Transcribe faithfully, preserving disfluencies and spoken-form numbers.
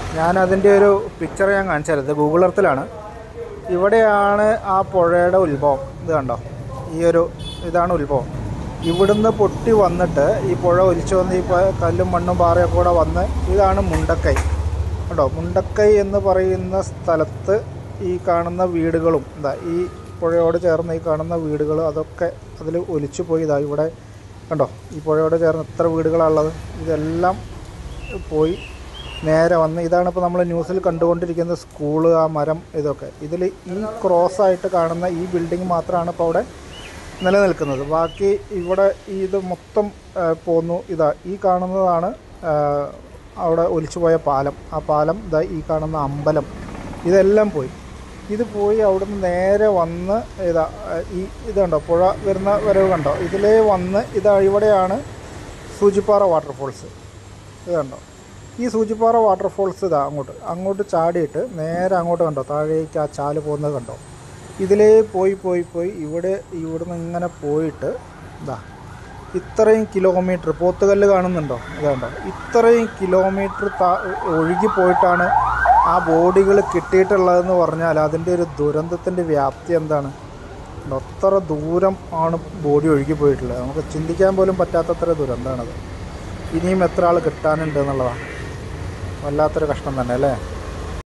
ഞാനതിൻ്റെ ഒരു പിക്ചർ ഞാൻ കാണിച്ചു തരാം. ഇത് ഗൂഗിൾ എർത്തിലാണ്. ഇവിടെയാണ് ആ പുഴയുടെ ഉത്ഭവം. ഇത് കണ്ടോ, ഈ ഒരു ഇതാണ് ഉത്ഭവം. ഇവിടുന്ന് പൊട്ടി വന്നിട്ട് ഈ പുഴ ഒലിച്ചു വന്ന് ഈ കല്ലും മണ്ണും പാറയൊക്കെ കൂടെ വന്ന് ഇതാണ് മുണ്ടക്കൈ. കേട്ടോ, മുണ്ടക്കൈ എന്ന് പറയുന്ന സ്ഥലത്ത് ഈ കാണുന്ന വീടുകളും എന്താ ഈ പുഴയോട് ചേർന്ന് ഈ കാണുന്ന വീടുകൾ അതൊക്കെ അതിൽ ഒലിച്ചു പോയി. ഇതാ ഇവിടെ കണ്ടോ, ഈ പുഴയോട് ചേർന്ന് എത്ര വീടുകളാണുള്ളത്. ഇതെല്ലാം പോയി നേരെ വന്ന് ഇതാണ് ഇപ്പോൾ നമ്മൾ ന്യൂസിൽ കണ്ടുകൊണ്ടിരിക്കുന്ന സ്കൂള്, ആ മരം, ഇതൊക്കെ. ഇതിൽ ഈ ക്രോസായിട്ട് കാണുന്ന ഈ ബിൽഡിംഗ് മാത്രമാണ് ഇപ്പോൾ അവിടെ നിലനിൽക്കുന്നത്. ബാക്കി ഇവിടെ ഇത് മൊത്തം പോന്നു. ഇതാ ഈ കാണുന്നതാണ് അവിടെ ഒലിച്ചുപോയ പാലം. ആ പാലം, ഇതാ ഈ കാണുന്ന അമ്പലം, ഇതെല്ലാം പോയി. ഇത് പോയി അവിടുന്ന് നേരെ വന്ന് ഇതാ ഈ ഇത് കണ്ടോ, പുഴ വരുന്ന വരവ് കണ്ടോ, ഇതിലേ വന്ന് ഇതാ ഇവിടെയാണ് സൂചിപ്പാറ വാട്ടർഫോൾസ്. ഇത് കണ്ടോ, ഈ സൂചിപ്പാറ വാട്ടർഫോൾസ് ഇതാ അങ്ങോട്ട് അങ്ങോട്ട് ചാടിയിട്ട് നേരെ അങ്ങോട്ട് കണ്ടോ, താഴേക്ക് ആ ചാല് പോകുന്നത് കണ്ടോ. ഇതിലേ പോയി പോയി പോയി ഇവിടെ ഇവിടുന്ന് ഇങ്ങനെ പോയിട്ട് ഇതാ ഇത്രയും കിലോമീറ്റർ പോത്തുകല്ല് കാണുന്നുണ്ടോ, ഇതുണ്ടോ, ഇത്രയും കിലോമീറ്റർ താ ഒഴുകി പോയിട്ടാണ് ആ ബോഡികൾ കിട്ടിയിട്ടുള്ളതെന്ന് പറഞ്ഞാൽ അതിൻ്റെ ഒരു ദുരന്തത്തിൻ്റെ വ്യാപ്തി എന്താണ്. അത്ര ദൂരം ആണ് ബോഡി ഒഴുകി പോയിട്ടുള്ളത്. നമുക്ക് ചിന്തിക്കാൻ പോലും പറ്റാത്തത്ര ദുരന്തമാണത്. ഇനിയും എത്ര ആൾ കിട്ടാനുണ്ട് എന്നുള്ളതാണ്. വല്ലാത്തൊരു കഷ്ടം തന്നെ അല്ലേ.